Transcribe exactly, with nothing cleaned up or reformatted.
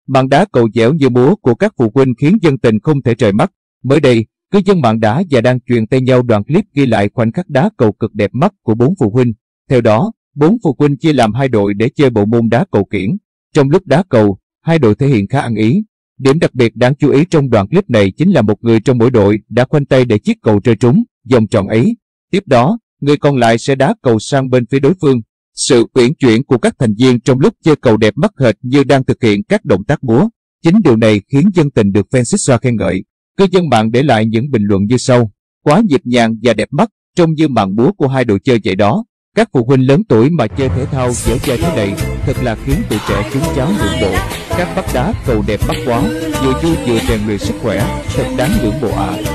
Màn đá cầu dẻo như búa của các phụ huynh khiến dân tình không thể rời mắt. Mới đây, cư dân mạng đã và đang truyền tay nhau đoạn clip ghi lại khoảnh khắc đá cầu cực đẹp mắt của bốn phụ huynh. Theo đó, bốn phụ huynh chia làm hai đội để chơi bộ môn đá cầu kiểng. Trong lúc đá cầu, hai đội thể hiện khá ăn ý. Điểm đặc biệt đáng chú ý trong đoạn clip này chính là một người trong mỗi đội đã khoanh tay để chiếc cầu rơi trúng vòng tròn ấy. Tiếp đó, người còn lại sẽ đá cầu sang bên phía đối phương. Sự uyển chuyển của các thành viên trong lúc chơi cầu đẹp mắt hệt như đang thực hiện các động tác múa. Chính điều này khiến dân tình được fan xích xoa khen ngợi. Cư dân mạng để lại những bình luận như sau: quá nhịp nhàng và đẹp mắt, trông như màn múa của hai đội chơi vậy đó. Các phụ huynh lớn tuổi mà chơi thể thao dẻo dai thế này thật là khiến tụi trẻ chúng cháu ngưỡng mộ. Các bắt đá cầu đẹp mắt quá, vừa vui vừa rèn luyện sức khỏe, thật đáng ngưỡng mộ ạ. À.